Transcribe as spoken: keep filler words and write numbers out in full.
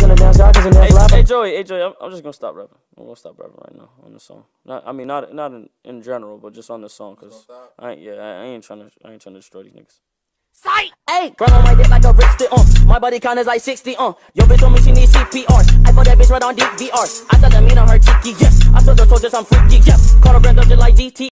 in the dance, guys, and dance Hey, hey Joey, hey Joey, I'm, I'm just gonna stop rapping. I'm gonna stop rapping right now on this song. Not, I mean, not not in, in general, but just on this song, cause I ain't, yeah, I ain't trying to, I ain't trying to destroy these niggas. Sight! Hey! Run on my dick like a brick stick, uh. My body count is like sixty, uh. Yo, bitch told me she need C P R. I put that bitch right on D V R. I tell her, mean on her cheeky, yeah. I told her, told her I'm freaky, yeah. Call her brand up just like D T.